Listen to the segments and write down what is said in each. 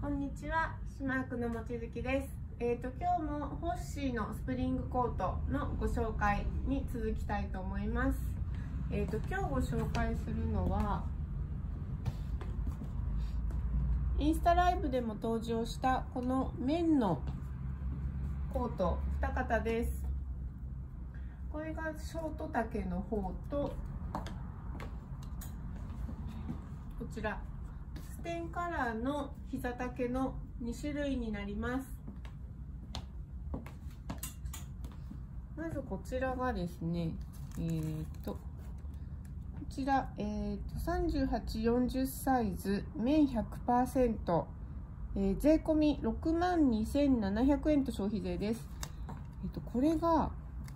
こんにちは、島区の望月です。今日もホッシーのスプリングコートのご紹介に続きたいと思います。今日ご紹介するのはインスタライブでも登場したこの綿のコート2型です。これがショート丈の方と、こちらステンカラーの膝丈の2種類になります。まずこちらがですね、こちら、38、40サイズ綿 100%、税込み62,700円と消費税です。これが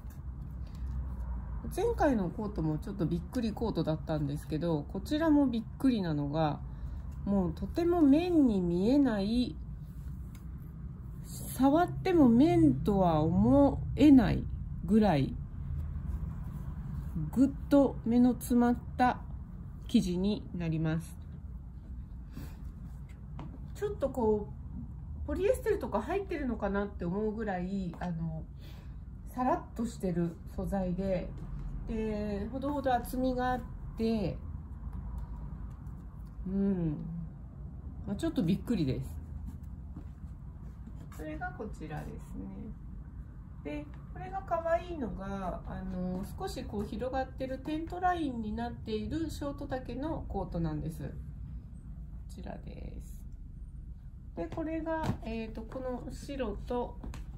前回のコートもちょっとびっくりコートだったんですけど、こちらもびっくりなのが、もうとても綿に見えない、触っても綿とは思えないぐらいぐっと目の詰まった生地になります。ちょっとこうポリエステルとか入ってるのかなって思うぐらいさらっとしてる素材で、ほどほど厚みがあって、ちょっとびっくりです。それがこちらですね。でこれが可愛いのが少しこう広がってるテントラインになっているショート丈のコートなんです。こちらです。でこれが、この白と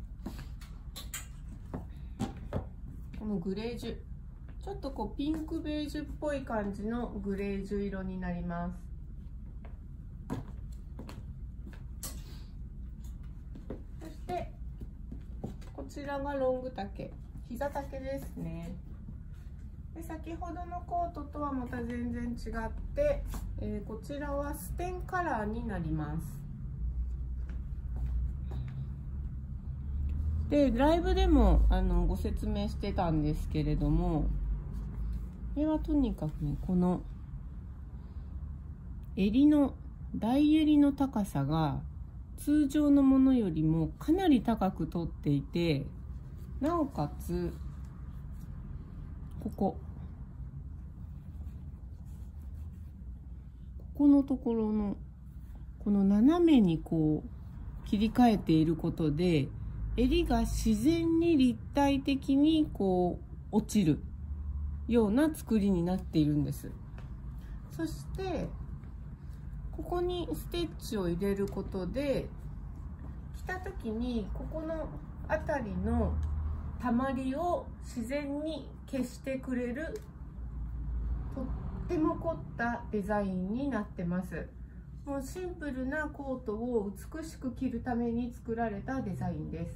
このグレージュ、ちょっとこうピンクベージュっぽい感じのグレージュ色になります。そしてこちらがロング丈、膝丈ですね。で先ほどのコートとはまた全然違って、こちらはステンカラーになります。でライブでもご説明してたんですけれども、これはとにかくね、この襟の大襟の高さが通常のものよりもかなり高く取っていて、なおかつここのところのこの斜めにこう切り替えていることで、襟が自然に立体的にこう落ちるような作りになっているんです。そしてここにステッチを入れることで、着た時にここの辺りのたまりを自然に消してくれる、とっても凝ったデザインになってます。もうシンプルなコートを美しく着るために作られたデザインです。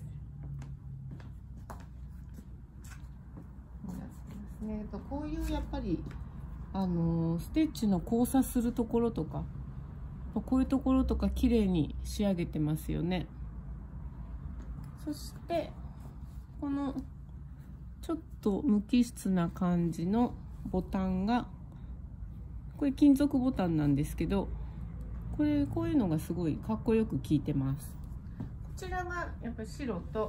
こういうやっぱりステッチの交差するところとか、こういうところとか綺麗に仕上げてますよね。そしてこのちょっと無機質な感じのボタンが、これ金属ボタンなんですけど、こういうのがすごいかっこよく効いてます。こちらがやっぱり白と、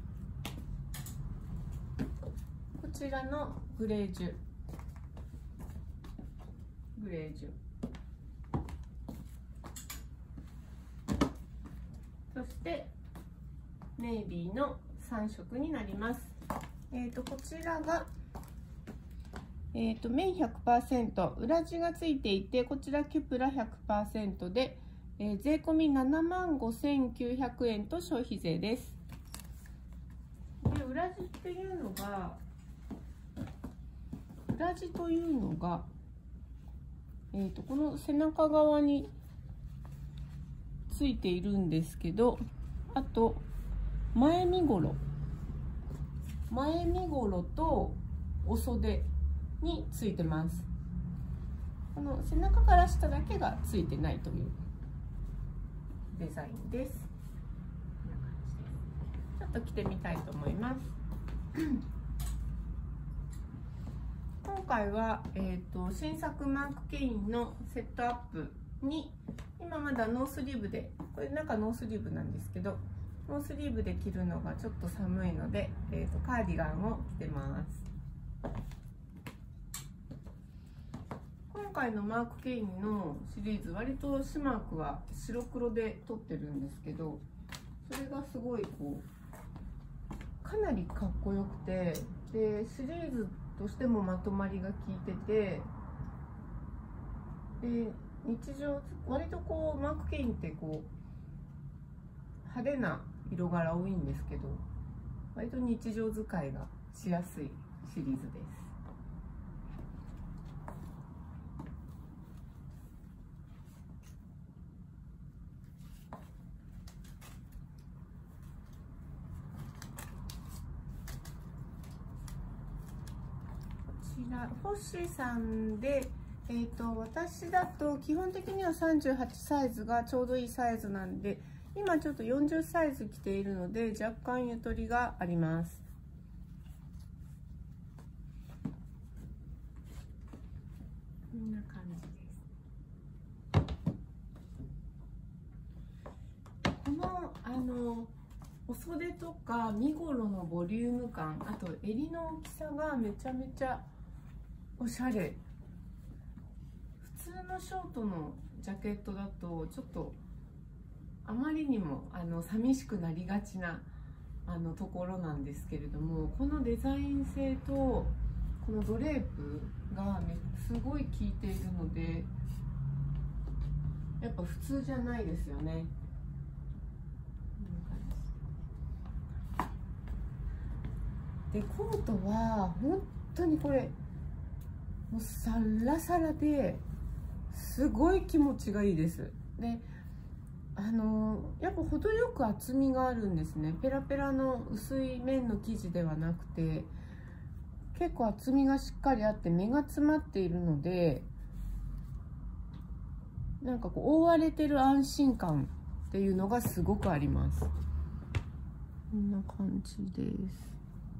こちらのグレージュ、そしてネイビーの3色になります。こちらが綿 100%、裏地がついていて、こちらキュプラ 100% で、税込み75,900円と消費税です。で裏地というのが、この背中側についているんですけど、あと前身ごろとお袖についてます。この背中から下だけがついてないというデザインです。ちょっと着てみたいと思います。今回は、新作マークケインのセットアップに今まだノースリーブで、これ中ノースリーブなんですけど、ノースリーブで着るのがちょっと寒いので、カーディガンを着てます。今回のマーク・ケインのシリーズ、割とシマークは白黒で撮ってるんですけど、それがすごいこうかなりかっこよくて、でシリーズとしてもまとまりが効いてて、で日常割とこうマーク・ケインってこう派手な色柄多いんですけど、割と日常使いがしやすいシリーズです。こちらフォッシーさんで、私だと基本的には38サイズがちょうどいいサイズなんで、今ちょっと40サイズ着ているので若干ゆとりがあります。こんな感じです。このお袖とか身ごろのボリューム感、あと襟の大きさがめちゃめちゃおしゃれ。普通のショートのジャケットだとちょっとあまりにも寂しくなりがちなところなんですけれども、このデザイン性とこのドレープがすごい効いているので、やっぱ普通じゃないですよね。でコートは本当にこれもうサラサラですごい気持ちがいいです。でやっぱ程よく厚みがあるんですね。ペラペラの薄い綿の生地ではなくて、結構厚みがしっかりあって目が詰まっているので、なんかこう覆われてる安心感っていうのがすごくあります。こんな感じです。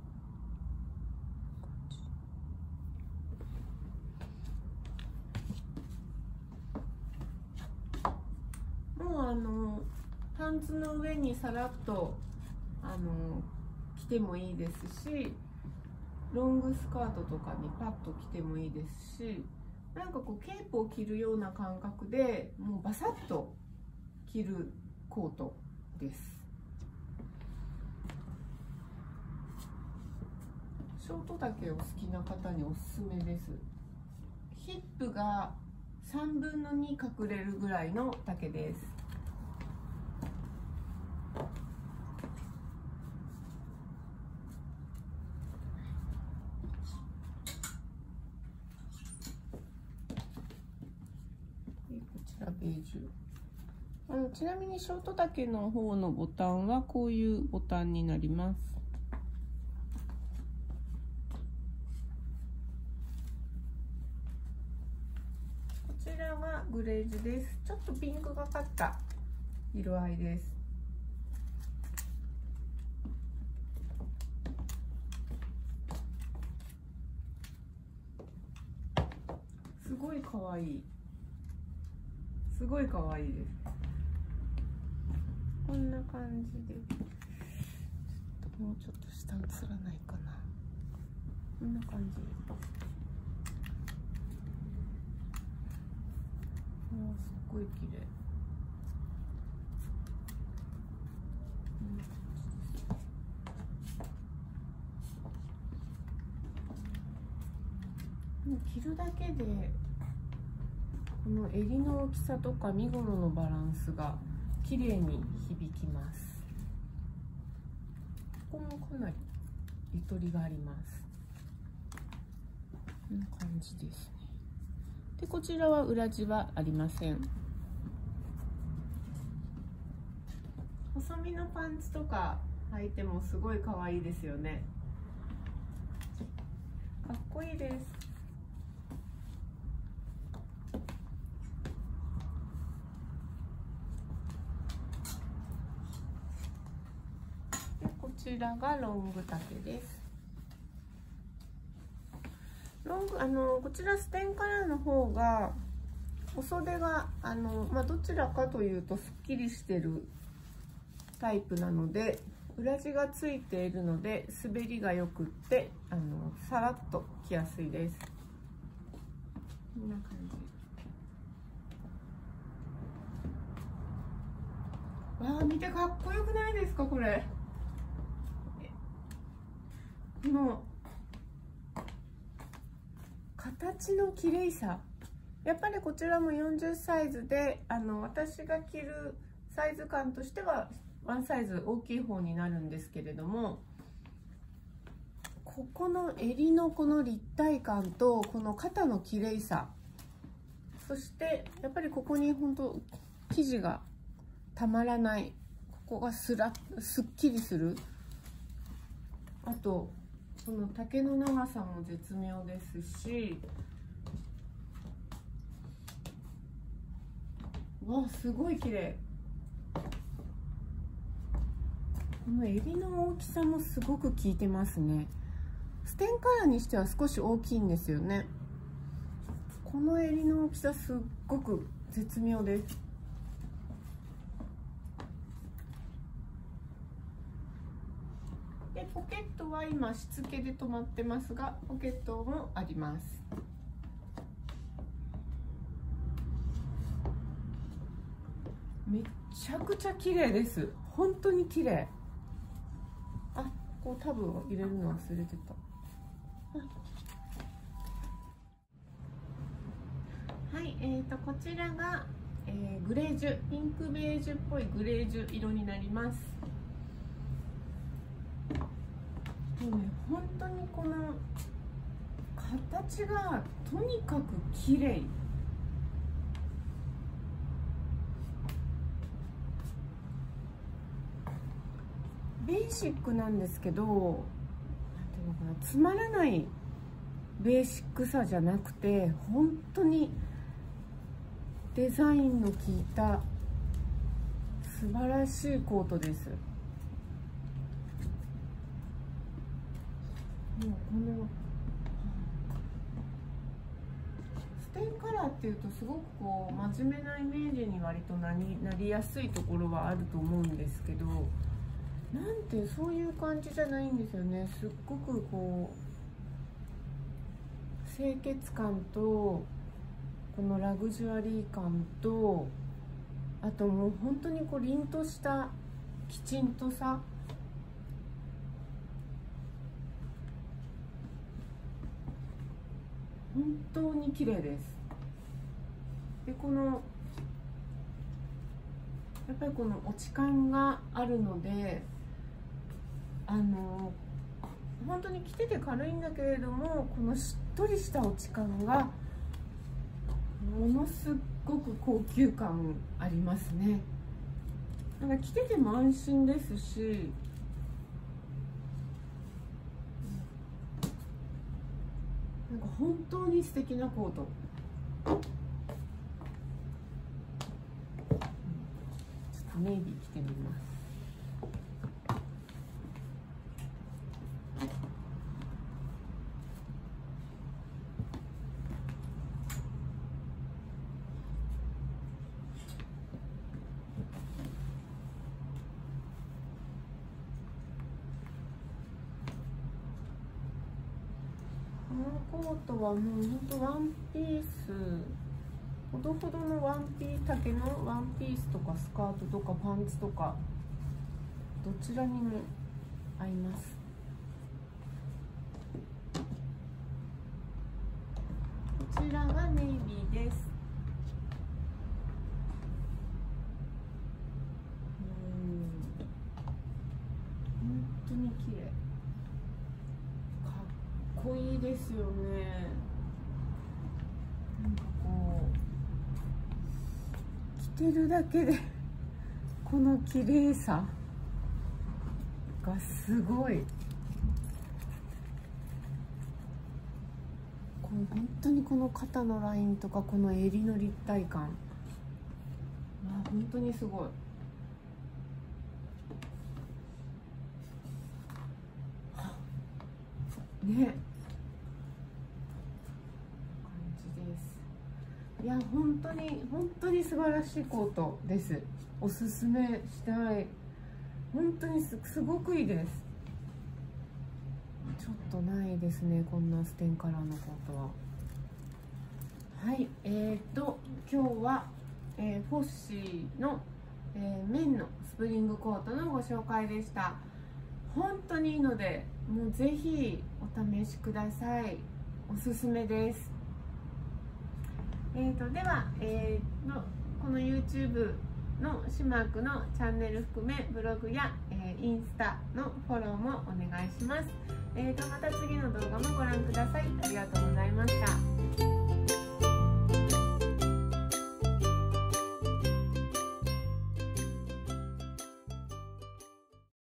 もうパンツの上にさらっと着てもいいですし、ロングスカートとかにパッと着てもいいですし、なんかこうケープを着るような感覚でもうバサッと着るコートです。ショート丈を好きな方におすすめです。ヒップが3分の2隠れるぐらいの丈です。ベージュ。ちなみにショート丈の方のボタンはこういうボタンになります。こちらがグレージュです。ちょっとピンクがかった色合いです。すごいかわいい。すごい可愛いです。こんな感じで、もうちょっと下映らないかな。こんな感じです。もうすっごい綺麗。着るだけでこの襟の大きさとか身ごろのバランスが綺麗に響きます。ここもかなりゆとりがあります。こんな感じですね。でこちらは裏地はありません。細身のパンツとか履いてもすごい可愛いですよね。かっこいいです。こちらがロング丈です。こちらステンカラーの方がお袖がどちらかというとすっきりしてるタイプなので、裏地がついているので滑りがよくってさらっと着やすいです。こんな感じ。わあ、見てかっこよくないですかこれ。この形の綺麗さ、やっぱりこちらも40サイズで私が着るサイズ感としてはワンサイズ大きい方になるんですけれども、ここの襟のこの立体感とこの肩の綺麗さ、そしてやっぱりここに本当生地がたまらない、ここがすっきりする、あとこの丈の長さも絶妙ですし、わあすごい綺麗。この襟の大きさもすごく効いてますね。ステンカラーにしては少し大きいんですよね。この襟の大きさすっごく絶妙です。でポケットは今しつけで止まってますが、ポケットもあります。めちゃくちゃ綺麗です。本当に綺麗。あ、こうタブを入れるの忘れてた。はい、こちらが、グレージュ、ピンクベージュっぽいグレージュ色になります。もうね、本当にこの形がとにかく綺麗。ベーシックなんですけど、なんていうのかな、つまらないベーシックさじゃなくて、本当にデザインの効いた素晴らしいコートです。もうこのステンカラーっていうとすごくこう真面目なイメージに割となりやすいところはあると思うんですけど、なんてそういう感じじゃないんですよね。すっごくこう清潔感とこのラグジュアリー感と、あともう本当にこう凛としたきちんとさ、本当に綺麗です。でこのやっぱりこの落ち感があるので、本当に着てて軽いんだけれども、このしっとりした落ち感がものすごく高級感ありますね。なんか着てても安心ですし、なんか本当に素敵なコート。ちょっとネイビー着てみます。このコートはもうほんとワンピース、ほどほどの丈のワンピースとかスカートとかパンツとかどちらにも合います。こちらがネイビーです。本当に綺麗。かっこいいですよね。なんかこう着てるだけでこの綺麗さがすごい。本当にこの肩のラインとかこの襟の立体感、本当にすごい。ね、感じです。いや本当に素晴らしいコートです。おすすめしたい。本当にすごくいいです。ちょっとないですね、こんなステンカラーのコートは。はい、今日は、フォッシーの、綿のスプリングコートのご紹介でした。本当にいいので、もうぜひお試しください。おすすめです。では、この YouTube のシマークのチャンネル含めブログや、インスタのフォローもお願いします。また次の動画もご覧ください。ありがとうございました。